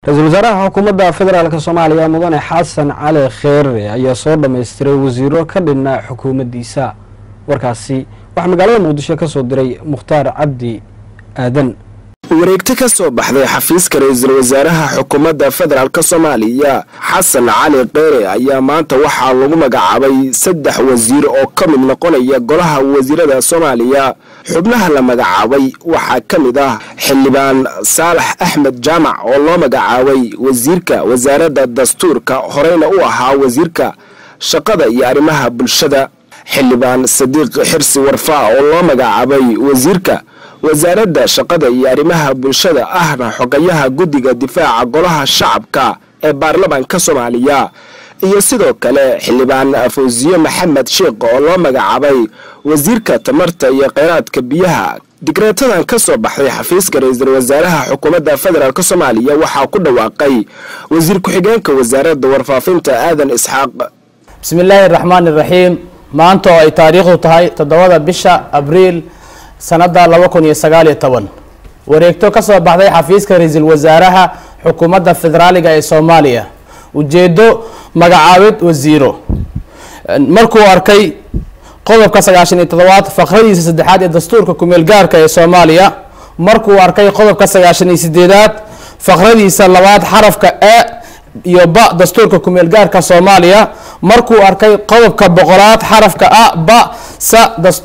رئيس وزراء حكومة فدرالك الصومالية مدن حسن علي خير ayaa soo dhamaystiray wasiiro ka dhinna xukuumaddiisa warkaasi waxa magaalada Muqdisho ka soo diray Mukhtaar Cabdi Aadan wareegta ka soo baxday xafiiska ra'iisul wasaaraha xukuumadda federaalka Soomaaliya Xasan Cali Kheyr ayaa maanta waxa lagu magacaabay 3 wasiir oo ka mid noqonaya golaha wasiirada Soomaaliya xubnaha la magacaabay waxa kamid ah xildhibaan Saalax Axmed Jaamac oo loo magacaabay wasiirka wasaaradda dastuurka horeyna u ahaa wasiirka shaqada iyo arrimaha bulshada xildhibaan Sadiiq Xirsi Warfaa oo loo magacaabay wasiirka wasaaradda shaqada iyo arrimaha bulshada ahna xogayaha guddiga difaaca golaha shacabka ee baarlamaanka Soomaaliya iyo sidoo kale xildhibaan Fawziyo Maxamed Sheekh oo loo magacaabay wasiirka tamarta iyo kheyraadka biyaha digreetadan ka soo baxday xafiiska ra'iisul wasaaraha xukuumadda federaalka Soomaaliya waxa ku dhawaaqay wasiir ku xigeenka wasaaradda warfaafinta Aadan Isxaaq bismillaahir rahmaanir rahiim maanta ay taariikhdu tahay 7 bisha Abriil sanada 2019 wareegto ka soo baxday xafiiska ra'iisul wasaaraha xukuumadda federaaliga ee Soomaaliya ujeedo magacaabid wasiiro markuu arkay qodobka 97 faqradiisa saddexaad ee dastuurka kumeel gaarka ee Soomaaliya markuu arkay qodobka 98 faqradiisa labaad xarafka a iyo ba dastuurka kumeel gaarka Soomaaliya markuu arkay qodobka 100 xarafka a ba sa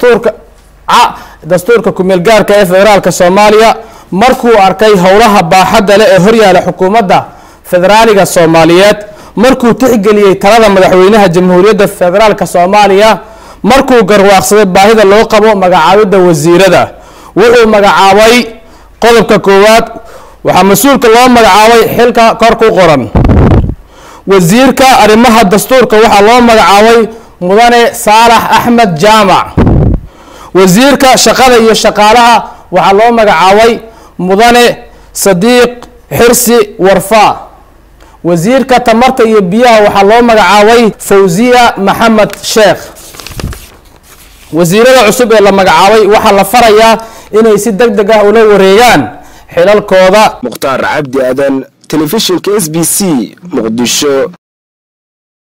dastuurka kumeel gaarka ee federaalka Soomaaliya markuu arkay howlaha baaxadda leh ee horyaala xukuumadda federaaliga Soomaaliyeed markuu tixgeliyay talada madaxweynaha jamhuuriyadda federaalka Soomaaliya markuu garwaaqsaday baahida loo qabo magacaabida wasiirada wuxuu magacaabay qodobka koowaad waxa mas'uulka loo magacaabay xilka kor ku qoran wasiirka arrimaha dastuurka waxa loo magacaabay mudane Saalax Axmed Jaamac wasiirka shaqada iyo shaqaalaha waxa loo magacaabay mudane Sadiiq Xirsi Warfaa wasiirka tamarta iyo biyaha waxa loo magacaabay Fawziya Maxamed Sheekh wasiirada cusub ee la magacaabay waxa la farayaa inay si degdeg ah ula wareegaan xilalkooda Mukhtaar Cabdi Aadan telefishinka SBC Muqdisho